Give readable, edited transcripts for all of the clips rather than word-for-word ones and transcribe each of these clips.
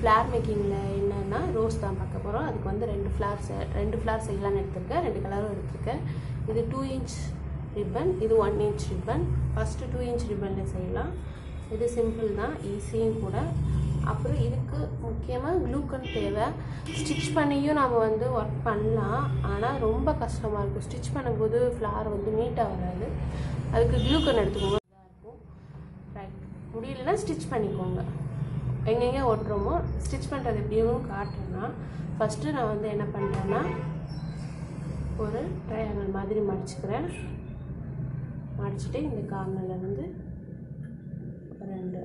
Flower மேக்கிங்கில் என்னென்னா rose தான் பார்க்க போகிறோம். அதுக்கு வந்து ரெண்டு ஃப்ளார் செய்யலான்னு எடுத்திருக்கேன். 2 கலரும் எடுத்திருக்கேன். இது 2 இன்ச் ரிப்பன், இது 1 இன்ச் ரிப்பன். ஃபஸ்ட்டு 2 இன்ச் ரிப்பனில் செய்யலாம். இது சிம்பிள் தான், ஈஸியும் கூட. அப்புறம் இதுக்கு முக்கியமாக க்ளூகன் தேவை. ஸ்டிச் பண்ணியும் நம்ம வந்து ஒர்க் பண்ணலாம், ஆனால் ரொம்ப கஷ்டமாக இருக்கும். ஸ்டிச் பண்ணும்போது ஃப்ளார் வந்து நீட்டாக வராது. அதுக்கு க்ளூகன் எடுத்துக்கோங்க, இதாக இருக்கும். ரைட், முடியலன்னா ஸ்டிச் பண்ணிக்கோங்க. எங்கெங்கே ஒட்டுறோமோ ஸ்டிச் பண்ணுறது எப்படியும் காட்டுறேன்னா, ஃபஸ்ட்டு நான் வந்து என்ன பண்ணுறேன்னா ஒரு ட்ரையாங்கிள் மாதிரி மடிச்சுக்கிறேன். மடிச்சுட்டு இந்த கார்னரில் வந்து 2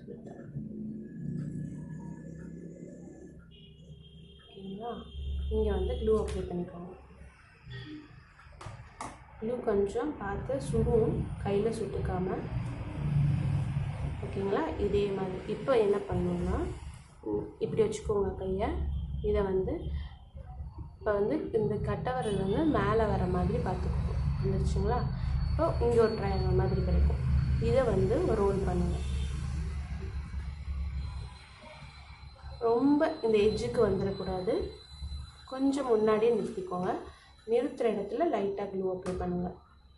ஓகேங்களா. இங்கே வந்து க்ளூ அப்ளை பண்ணிக்கோங்க. க்ளூ கொஞ்சம் பார்த்து சுடும், கையில் சுட்டுக்காமல். ஓகேங்களா. இதே மாதிரி இப்போ என்ன பண்ணணும்னா இப்படி வச்சுக்கோங்க கையை. இதை வந்து இப்போ வந்து இந்த கட்டவரல் வந்து மேலே வர மாதிரி பார்த்துக்கோங்க. வந்துருச்சுங்களா. இப்போ இங்கே ஒரு ட்ரையாங்கிள் மாதிரி கிடைக்கும். இதை வந்து ரோல் பண்ணுங்க. ரொம்ப இந்த எட்ஜுக்கு வந்துடக்கூடாது, கொஞ்சம் முன்னாடியே நிறுத்திக்கோங்க. நிறுத்துகிற இடத்துல லைட்டாக க்ளூ அப்ளை பண்ணுங்கள்.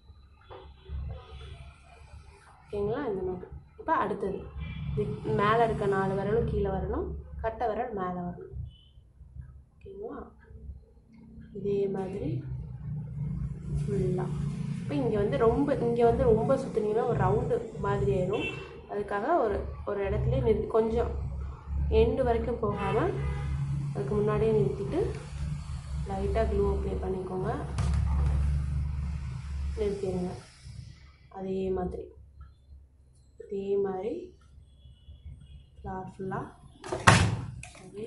ஓகேங்களா. இந்த மாதிரி. இப்போ அடுத்தது மேலே இருக்க 4 விரலும் கீழே வரணும், கட்டை விரல் மேலே வரணும். ஓகேங்களா. இதே மாதிரி ஃபுல்லாக. இப்போ இங்கே வந்து ரொம்ப சுற்றினீங்கன்னா ஒரு ரவுண்டு மாதிரி ஆயிடும். அதுக்காக ஒரு இடத்துல நிறுத்தி கொஞ்சம் எண்டு வரைக்கும் போகாமல் அதுக்கு முன்னாடியே நிறுத்திட்டு லைட்டாக க்ளூ அப்ளை பண்ணிக்கோங்க. நிறுத்திடுங்க. அதே மாதிரி ஃப்ளார் ஃபுல்லாக சரி.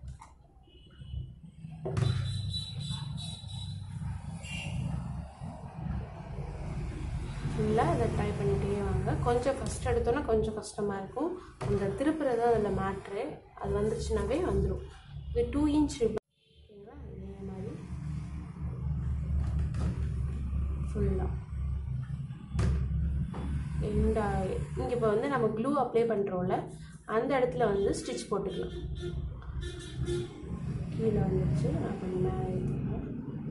ஃபுல்லாக இதை ட்ரை பண்ணிகிட்டே வாங்க. கொஞ்சம் ஃபஸ்ட் எடுத்தோன்னா கொஞ்சம் கஷ்டமாக இருக்கும். அந்த திருப்புறது தான் அதில் மேட்ரு. அது வந்துருச்சுனாவே வந்துடும். இது 2 இன்ச் ரிப்பன். ஓகேங்களா. இதே மாதிரி ஃபுல்லாக இங்கே இப்போ வந்து நம்ம க்ளூ அப்ளை பண்ணுறோம்ல, அந்த இடத்துல வந்து ஸ்டிச் போட்டுக்கலாம். கீழே வந்துடுச்சு, நான் கொஞ்சம் மேலே ஏற்றிக்கிறேன்.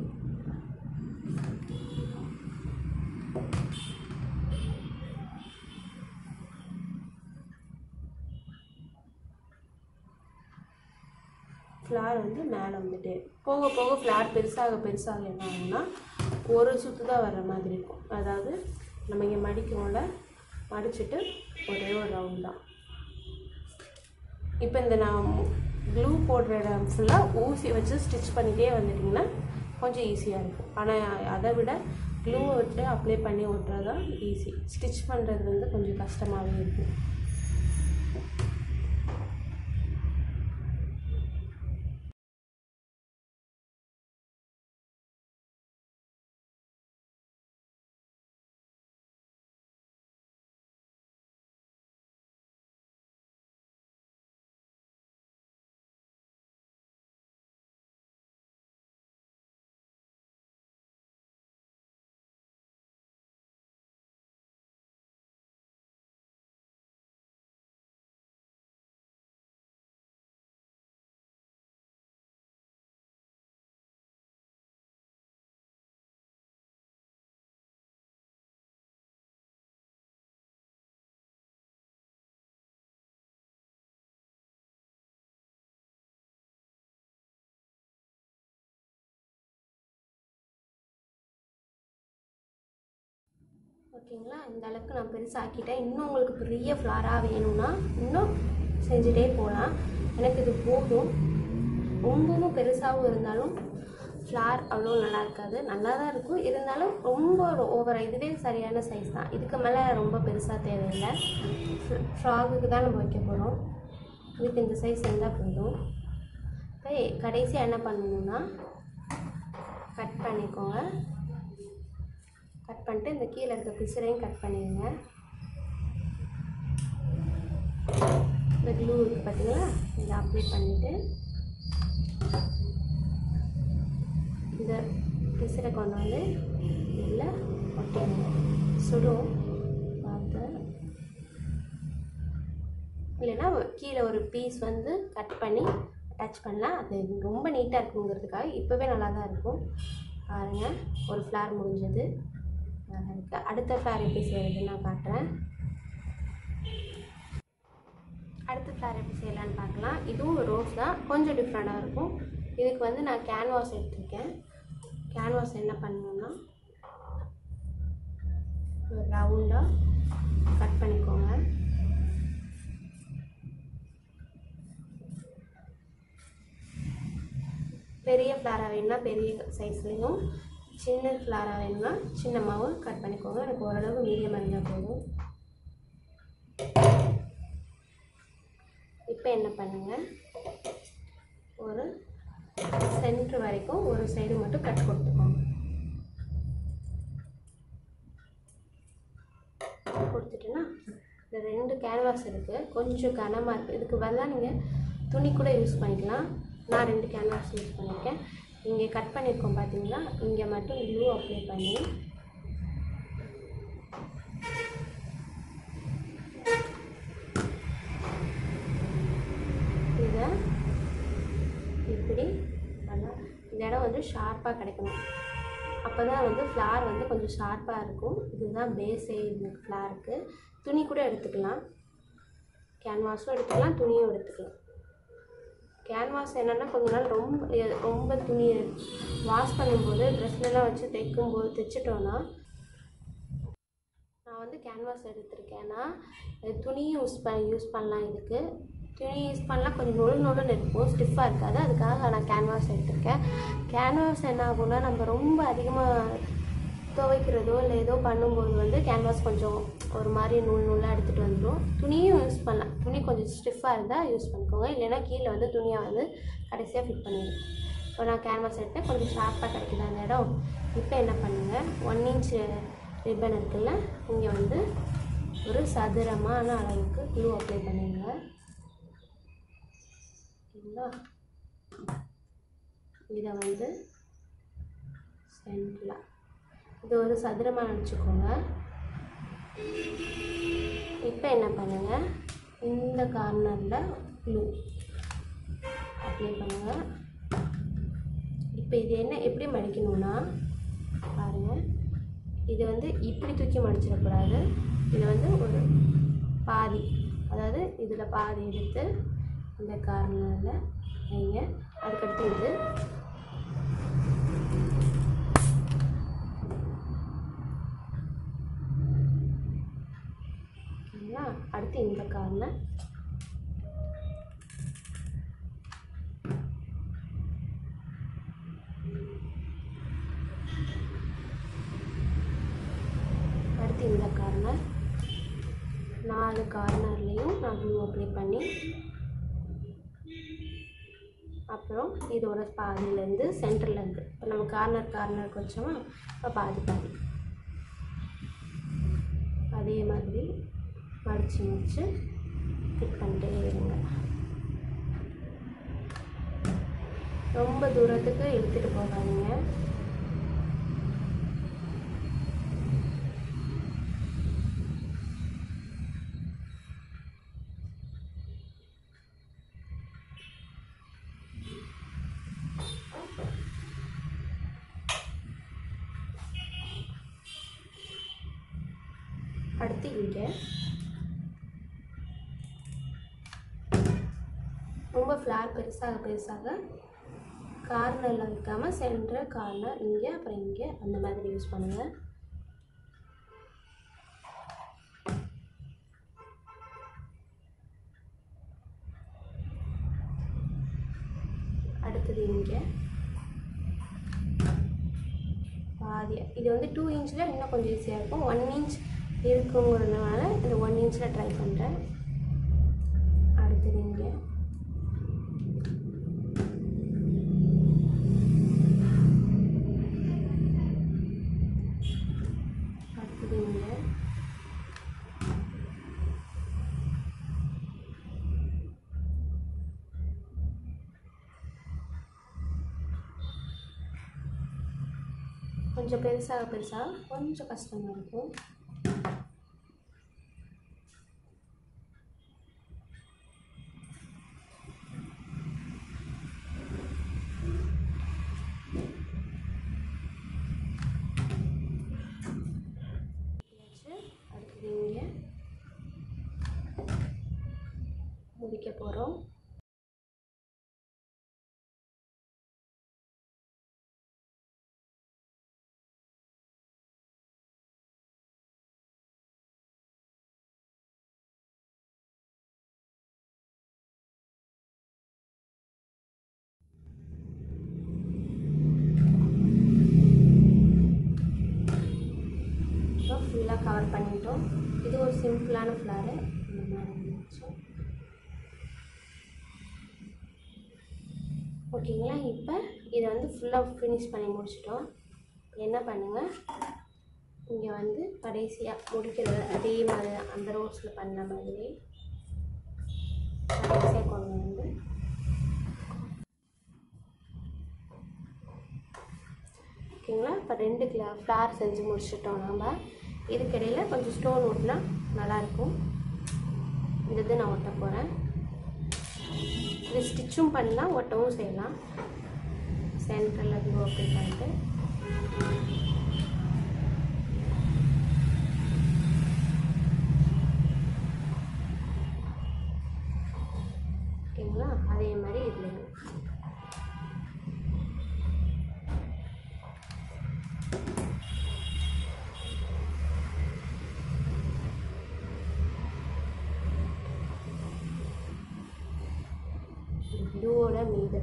ஃப்ளார் வந்து மேலே வந்துட்டு போக போக ஃப்ளார் பெருசாக என்ன ஆகும்னா ஒரு சுற்று தான் வர்ற மாதிரி இருக்கும். அதாவது நம்ம இங்கே மடிக்கிறோம்ல, மடிச்சுட்டு ஒரே ஒரு ரவுண்ட் தான். இப்போ இந்த நான் க்ளூ போடுற இடம் ஃபுல்லாக ஊசி வச்சு ஸ்டிச் பண்ணிகிட்டே வந்துட்டிங்கன்னா கொஞ்சம் ஈஸியாக இருக்கும். ஆனால் அதை விட க்ளூவை வச்சு அப்ளை பண்ணி ஓட்டுறது தான் ஈஸி. ஸ்டிச் பண்ணுறது வந்து கொஞ்சம் கஷ்டமாகவே இருக்கும். ஓகேங்களா. இந்த அளவுக்கு நான் பெருசாக்கிட்டேன். இன்னும் உங்களுக்கு பெரிய ஃப்ளாராக வேணும்னா இன்னும் செஞ்சுட்டே போகலாம். எனக்கு இது போதும். ரொம்பவும் பெருசாகவும் இருந்தாலும் ஃப்ளார் அவ்வளோ நல்லா இருக்காது. நல்லா தான் இருக்கும், இருந்தாலும் ரொம்ப ஓவராக இதுவே சரியான சைஸ் தான். இதுக்கு மேலே ரொம்ப பெருசாக தேவையில்லை. ஃப்ராகுக்கு தான் நம்ம வைக்க போகிறோம். இதுக்கு இந்த சைஸ் இருந்தால் போதும். இப்போ கடைசியாக என்ன பண்ணணும்னா கட் பண்ணிக்கோங்க. கட் பண்ணிட்டு இந்த கீழே இருக்க பிசுரையும் கட் பண்ணிடுங்க. இந்த க்ளூ இருக்குது பார்த்தீங்களா, இதை அப்ளை பண்ணிவிட்டு இந்த பிசுரை கொண்டு வந்து இதில் ஒட்டிடுங்க. சுடும் பார்த்து இல்லைன்னா கீழே ஒரு பீஸ் வந்து கட் பண்ணி அட்டாச் பண்ணலாம். அது ரொம்ப நீட்டாக இருக்குங்கிறதுக்காக இப்போவே நல்லா தான் இருக்கும். பாருங்கள், ஒரு ஃப்ளார் முடிஞ்சது, நல்லா இருக்குது. அடுத்த ஃப்ளார் எப்படி செய்கிறதுன்னு நான் காட்டுறேன். அடுத்த ஃப்ளார் எப்படி செய்யலான்னு பார்க்கலாம். இதுவும் ரோஸ் தான், கொஞ்சம் டிஃப்ரெண்ட்டாக இருக்கும். இதுக்கு வந்து நான் கேன்வாஸ் எடுத்திருக்கேன். கேன்வாஸ் என்ன பண்ணணும்னா ரவுண்டாக கட் பண்ணிக்கோங்க. பெரிய ஃப்ளாராக வேணும்னா பெரிய சைஸ்லேயும், சின்ன ஃப்ளாராக வேணும்னா சின்னமாகவும் கட் பண்ணிக்கோங்க. எனக்கு ஓரளவு மீடியம் இருந்தால் போதும். இப்போ என்ன பண்ணுங்கள், ஒரு சென்டர் வரைக்கும் ஒரு சைடு மட்டும் கட் கொடுத்துக்கோங்க. கொடுத்துட்டுன்னா இந்த 2 கேன்வாஸ் இருக்குது, கொஞ்சம் கனமாக இருக்குது. இதுக்கு பதிலாக நீங்கள் துணி கூட யூஸ் பண்ணிக்கலாம். நான் 2 கேன்வாஸ் யூஸ் பண்ணியிருக்கேன். இங்கே கட் பண்ணியிருக்கோம் பார்த்தீங்களா, இங்கே மட்டும் க்ளூ அப்ளை பண்ணி இதை இப்படி பண்ணால் இந்த இடம் வந்து ஷார்ப்பாக கிடைக்கணும். அப்போ தான் வந்து ஃப்ளார் வந்து கொஞ்சம் ஷார்ப்பாக இருக்கும். இதுதான் பேஸே இந்த ஃப்ளாருக்கு. துணி கூட எடுத்துக்கலாம், கேன்வாஸும் எடுத்துக்கலாம், துணியும் எடுத்துக்கலாம். கேன்வாஸ் என்னென்னா கொஞ்ச நாள் ரொம்ப துணி வாஷ் பண்ணும்போது ட்ரெஸ்லலாம் வச்சு தைச்சிட்டோன்னா, நான் வந்து கேன்வாஸ் எடுத்திருக்கேன்னா துணியும் யூஸ் பண்ணலாம். இதுக்கு துணி யூஸ் பண்ணலாம், கொஞ்சம் நொழுன்னு இருக்கும், ஸ்டிஃபாக இருக்காது. அதுக்காக நான் கேன்வாஸ் எடுத்திருக்கேன். கேன்வாஸ் என்ன ஆகும்னா, நம்ம ரொம்ப அதிகமாக துவைக்கிறதோ இல்லை ஏதோ பண்ணும்போது வந்து கேன்வாஸ் கொஞ்சம் ஒரு மாதிரி நூலாக எடுத்துகிட்டு வந்துடும். துணியும் யூஸ் பண்ணலாம், துணி கொஞ்சம் ஸ்டிஃபாக இருந்தால் யூஸ் பண்ணிக்கோங்க, இல்லைன்னா கீழே வந்து துணியை வந்து கடைசியாக ஃபிட் பண்ணிடுங்க. இப்போ நான் கேன்வாஸ் எடுத்தேன், கொஞ்சம் ஷார்ப்பாக கிடைக்குது அந்த இடம். இப்போ என்ன பண்ணுங்கள், 1 இன்ச் ரிப்பன் இருக்குல்ல, இங்கே வந்து ஒரு சதுரமான அளவுக்கு க்ளூ அப்ளை பண்ணிடுங்க. ஓகேங்களா, இதை வந்து சென்டரில் இது ஒரு சதுரமாக நினச்சிக்கோங்க. இப்போ என்ன பண்ணுங்கள், இந்த கார்னரில் க்ளூ அப்ளை பண்ணுங்கள். இப்போ இது எப்படி மடிக்கணும்னா பாருங்கள், இது வந்து இப்படி தூக்கி மடிச்சிடக்கூடாது. இதில் வந்து ஒரு பாதி, அதாவது இதில் பாதி எடுத்து இந்த கார்னரில் வைங்க. அதுக்கடுத்து இது அடுத்து இந்த கார்னர் அடுத்து இந்த கார்னர் 4 கார்னர்லேயும் நான் க்ளூ அப்ளை பண்ணி, அப்புறம் இதோட பாதியிலேருந்து சென்டர்லேருந்து இப்போ நம்ம கார்னருக்கு வச்சோமா, இப்போ பாதி அதே மாதிரி மடித்து ஃபிட் பண்ணிட்டே இருங்க. ரொம்ப தூரத்துக்கு இழுத்துட்டு போகாதீங்க. அடுத்து இங்கே ரொம்ப ஃப்ளார் பெருசாக கார்னரில் வைக்காமல் சென்டர் கார்னர் இங்கே, அப்புறம் இங்கே, அந்த மாதிரி யூஸ் பண்ணுங்கள். அடுத்தது இங்கே பாதி, இது வந்து 2 இன்ச்சில் இன்னும் கொஞ்சம் ஈஸியாக இருக்கும். 1 இன்ச் இருக்குங்கிறதுனால இந்த 1 இன்ச்சில் ட்ரை பண்ணுறேன். அடுத்தது இங்கே கொஞ்சம் பெருசாக கொஞ்சம் கஷ்டமாக இருக்கும். முடிக்க போகிறோம். ஃபுல்லாக கவர் பண்ணிட்டோம். இது ஒரு சிம்பிளான ஃப்ளாரு. இந்த மாதிரி இருந்துச்சு. ஓகேங்களா, இப்போ இதை வந்து ஃபுல்லாக ஃபினிஷ் பண்ணி முடிச்சிட்டோம். என்ன பண்ணுங்கள், இங்கே வந்து கடைசியாக முடிக்கிறது அதே மாதிரி அந்த ரோஸில் பண்ண மாதிரி கடைசியாக கொண்டு வந்து ஓகேங்களா. இப்போ 2 ஃப்ளார் செஞ்சு முடிச்சிட்டோம். நம்ம இதுக்கிடையில் கொஞ்சம் ஸ்டோன் ஒட்டினா நல்லாயிருக்கும். இது நான் ஒட்ட போகிறேன். இது ஸ்டிச்சும் பண்ணலாம், ஒட்டவும் செய்யலாம். சென்டரில் அது ஓகே பண்ணிட்டு ஓகேங்களா. அதே மாதிரி இதில் ப்ளூவோட மீது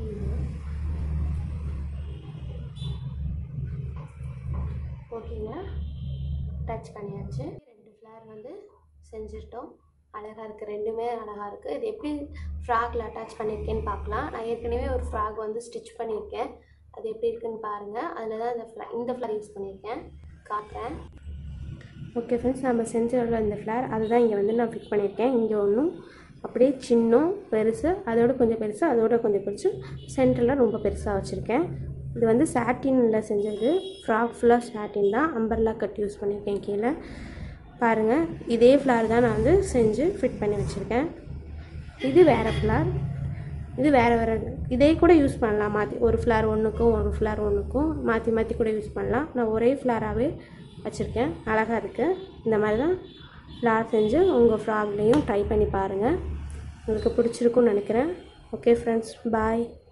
ஓகேங்களா. டச் பண்ணியாச்சு. 2 ஃப்ளார் வந்து செஞ்சுட்டோம். அழகாக இருக்குது, ரெண்டுமே அழகாக இருக்குது. இது எப்படி ஃப்ராகில் அட்டாச் பண்ணியிருக்கேன்னு பார்க்கலாம். நான் ஏற்கனவே ஒரு ஃப்ராக் வந்து ஸ்டிச் பண்ணியிருக்கேன். அது எப்படி இருக்குன்னு பாருங்கள். அதில் தான் இந்த ஃப்ளார் யூஸ் பண்ணியிருக்கேன், காட்டுறேன். ஓகே ஃப்ரெண்ட்ஸ், நம்ம செஞ்ச இந்த ஃப்ளார் அதுதான் இங்கே வந்து நான் ஃபிட் பண்ணியிருக்கேன். இங்கே ஒன்றும் அப்படியே சின்னம் பெருசு, அதோட கொஞ்சம் பெருசு, அதோட கொஞ்சம் பெருசு, சென்டரில் ரொம்ப பெருசாக வச்சுருக்கேன். இது வந்து சாட்டினில் செஞ்சது. ஃப்ராக் ஃபுல்லாக சாட்டின் தான். அம்பர்லா கட் யூஸ் பண்ணியிருக்கேன் கீழே. பாருங்கள், இதே ஃப்ளார் தான் நான் வந்து செஞ்சு ஃபிட் பண்ணி வச்சுருக்கேன். இது வேறு ஃப்ளார், இது வேறு இதே கூட யூஸ் பண்ணலாம். மாற்றி ஒரு ஃப்ளார் ஒன்றுக்கும் மாற்றி மாற்றி கூட யூஸ் பண்ணலாம். நான் ஒரே ஃப்ளாராகவே வச்சுருக்கேன். அழகாக இருக்குது. இந்த மாதிரி தான் ஃப்ளார் செஞ்சு உங்கள் ஃப்ராக்லேயும் ட்ரை பண்ணி பாருங்கள். உங்களுக்கு பிடிச்சிருக்குன்னு நினைக்கிறேன். ஓகே ஃப்ரெண்ட்ஸ், பாய்.